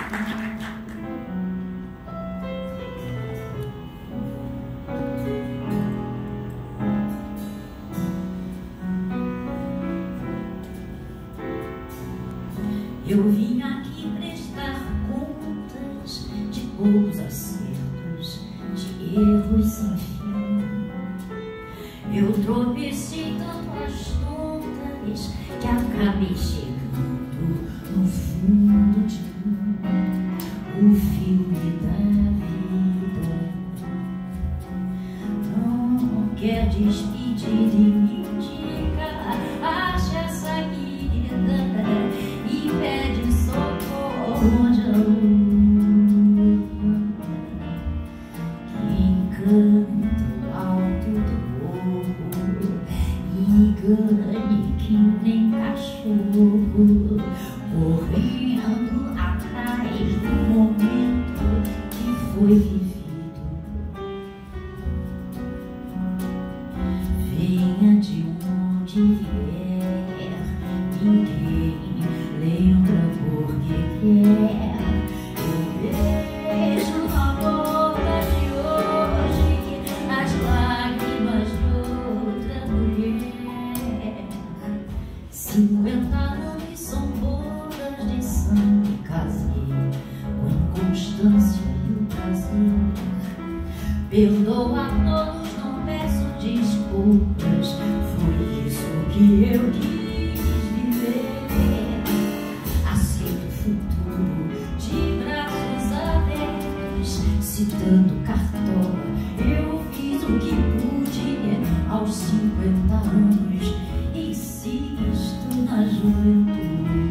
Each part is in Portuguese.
Eu vim aqui prestar contas de poucos acertos, de erros sem fim. Eu tropecei tanto às tontas que acabei chegando no fundo de um filme da vida. Não quer despedir e me indica, acha essa guida e pede socorro onde a lua que encanta o alto do morro, engane que nem cachorro, correndo atrás do momento que foi vivido. Venha de onde vier, ninguém lembra porque quer. Eu vejo na boca de hoje as lágrimas de outra mulher. 50 anos são bodas de sangue, casei com inconstância e o prazer. Perdoa a todos, não peço desculpas, foi isso que eu quis viver. Aceito o futuro de braços abertos, citando Cartola, eu fiz o que pude aos 50 anos, insisto na juventude.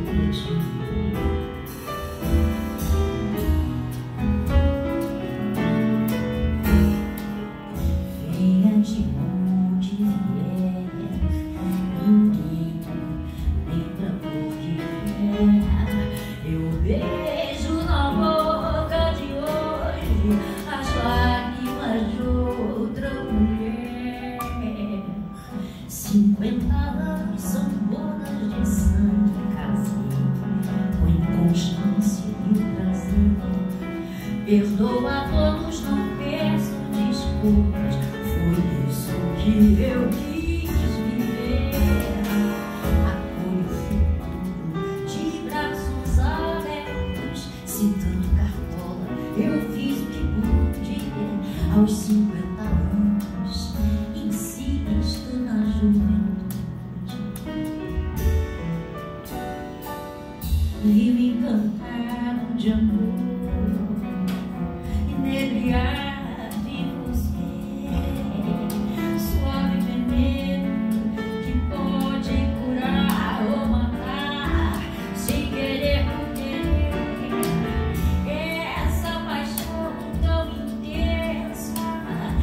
Venha de onde vier, ninguém lembra porque quer. Eu beijo na boca de hoje as lágrimas de outra mulher. 50 anos são bodas de sangue, casei com inconstância e o prazer. Perdoa a todos, não peço desculpas, foi isso que eu quis viver. Acolho o futuro de braços abertos, citando Cartola, eu fiz o que pude aos 50 anos, insisto na juventude. Vivo encantado de amor, inebriado de você, suave veneno que pode curar ou matar, sem querer querer. Essa paixão tão intensa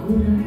curar.